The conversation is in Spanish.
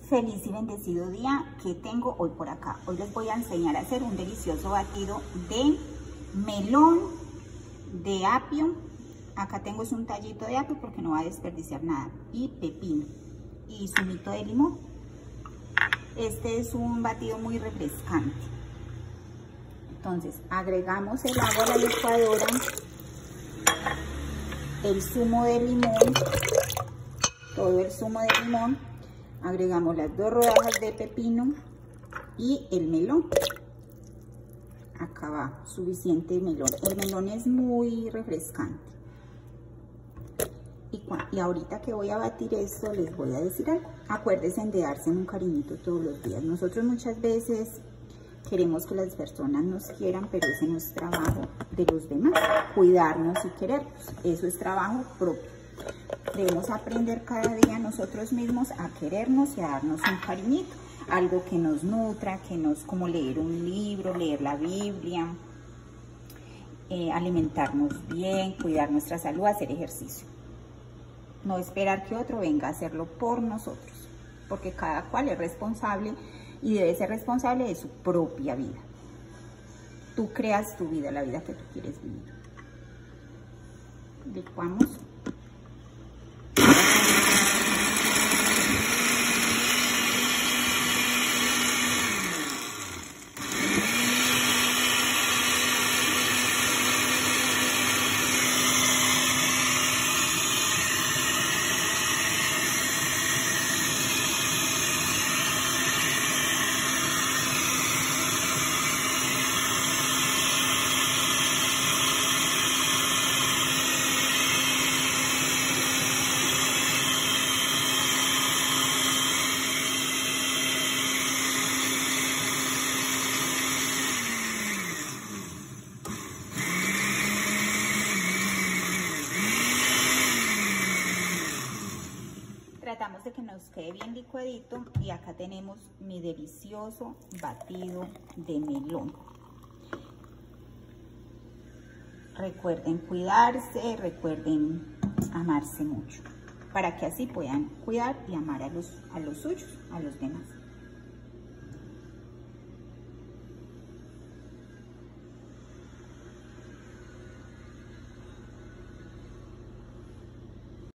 Feliz y bendecido día que tengo hoy por acá. Hoy les voy a enseñar a hacer un delicioso batido de melón, de apio. Acá tengo un tallito de apio porque no va a desperdiciar nada. Y pepino y zumito de limón. Este es un batido muy refrescante. Entonces agregamos el agua a la licuadora, el zumo de limón, todo el zumo de limón. Agregamos las 2 rodajas de pepino y el melón. Acá va suficiente melón. El melón es muy refrescante. Y ahorita que voy a batir esto, les voy a decir algo. Acuérdense de darse un cariñito todos los días. Nosotros muchas veces queremos que las personas nos quieran, pero ese no es trabajo de los demás. Cuidarnos y querernos. Eso es trabajo propio. Debemos aprender cada día nosotros mismos a querernos y a darnos un cariñito, algo que nos nutra, como leer un libro, leer la Biblia, alimentarnos bien, cuidar nuestra salud, hacer ejercicio. No esperar que otro venga a hacerlo por nosotros, porque cada cual es responsable y debe ser responsable de su propia vida. Tú creas tu vida, la vida que tú quieres vivir. Licuamos. Tratamos de que nos quede bien licuadito y acá tenemos mi delicioso batido de melón. Recuerden cuidarse, recuerden amarse mucho, para que así puedan cuidar y amar a los suyos, a los demás.